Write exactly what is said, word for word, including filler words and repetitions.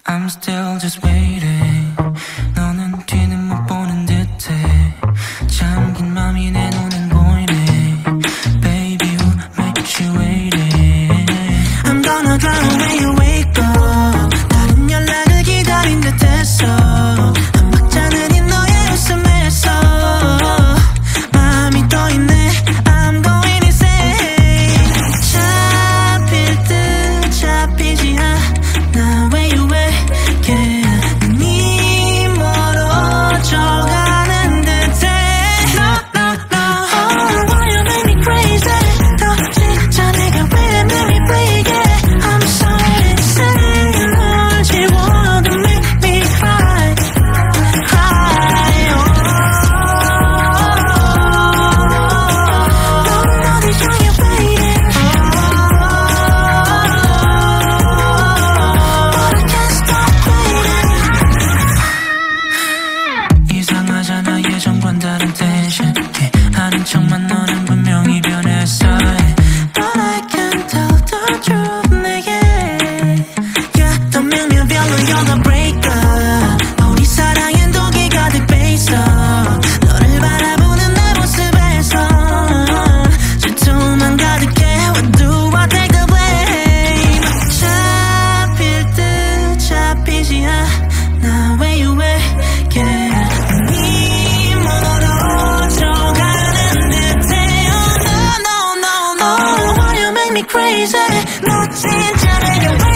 I'm still just waiting. 너는 뒤는 못 보는 듯해. 잠긴 맘이 내 눈엔 보이네. Baby, who makes you waiting? I'm gonna drive away you wake up. 다른 연락을 기다린 듯했어. 한 박자는 이 너의 웃음에서 마음이 떠 있네. I'm going insane. 잡힐 듯 잡히지 않아. Where you at? 눈이 멀어져가는 듯해. No, no, no. Oh, why you make me crazy? 너 진짜 내가 왜 make me break it? I'm so insane. 널 지워도 make me cry, cry. Oh, 넌 어디 향해 waiting? But I can't stop waiting. 이상하잖아 예전과는 다른 텐션. 아는 척만 너는 분명히 변했어. But I can't tell the truth 내게. Yeah, 더 밀면 별로여가 break up. 우리 사랑엔 독이 가득 배있어. 너를 바라보는 내 모습에서 질투만 가득해. What do I take the blame? 잡힐 듯 잡히지 않아. Where you at? Yeah. 눈이 멀어져가는 듯해. Oh, no, no, no, no. Oh, why you make me crazy? 너 진짜 내가